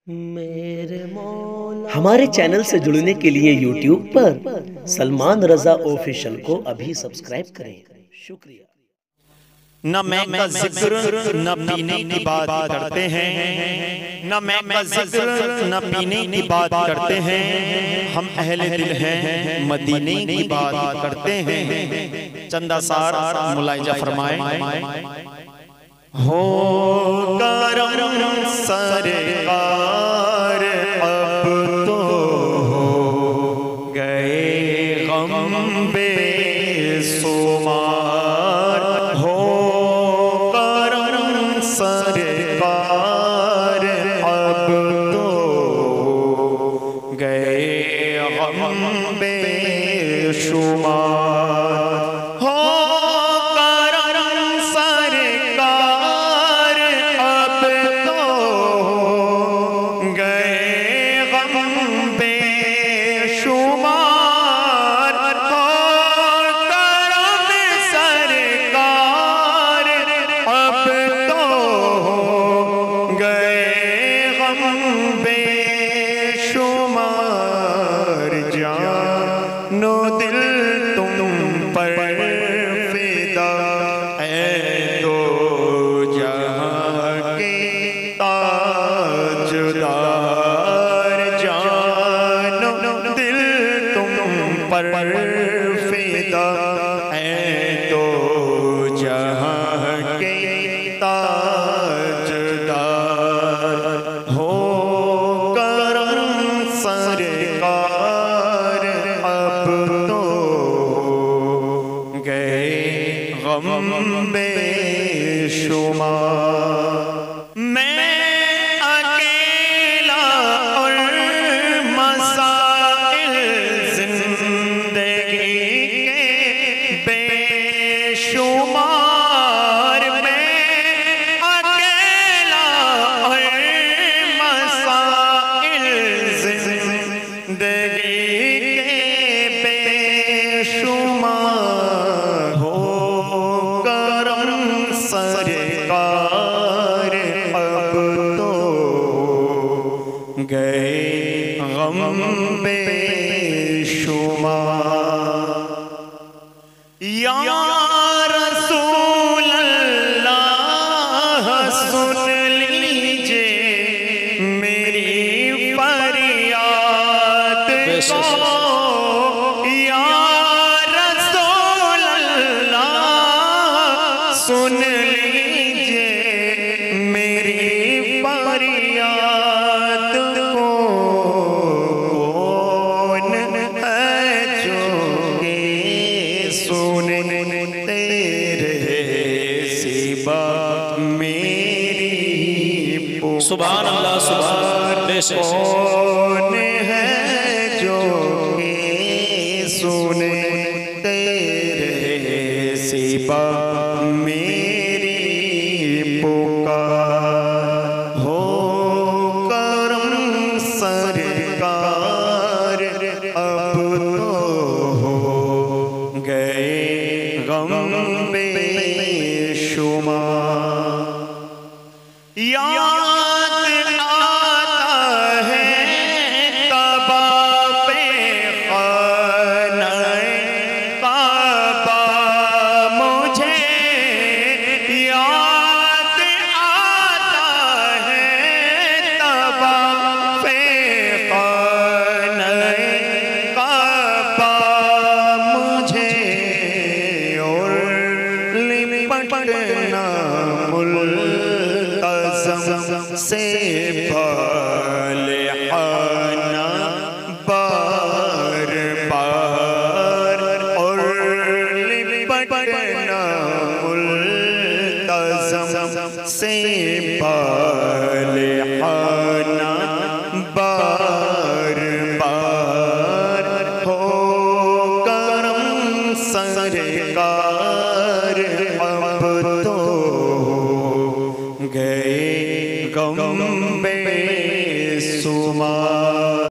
हमारे चैनल से जुड़ने के लिए YouTube पर सलमान रजा ऑफिशियल को अभी सब्सक्राइब करें। शुक्रिया। न मैं का जिक्र न पीने की बात करते हैं, न मैं का जिक्र न पीने की बात करते हैं। हम अहले दिल हैं, मदीने की बात करते हैं। चंदा सार मुलाइजा फरमाए। हो करम सरकार अब तो हो गए गम बेसुमार। हो करम सरकार अब तो हो गए गम बेशुमार। हो नो दिल तुम पर फिदा है दो जहां के ताजदार। जानो दिल तुम पर फिदा है दो जहां के ताजदार। हो करम सरकार अब तो गए गम बेशुमार। मैं अकेला और मसाइल जिंदगी के बेशुमार। मैं अकेला और मसाइल जिंदगी बेशुमार। हो करम सरकार अब तो गए गम बेशुमार। या रसूल अल्लाह सुन लीजिए मेरी फरियाद को। सुन लीजिए मेरी फरियाद को। कौन है जो के सुनते रहे सिवा मेरी पुकार। सुभान अल्लाह सुभान। कौन है जो के सुनते रहे सिवा मेरी पुकार। हो करम सरकार अब तो हो गए गम बेशुमार। याद आता है तबा पे खाना काबा मुझे। याद आता है तबा पे खाना काबा मुझे। और लिपटना मुल्तज़म से बालिहाना बार बार। और लिपटना मुल्तज़म से बालिहाना बार बार। हो करम सरकार अब तो गए गम बेशुमार।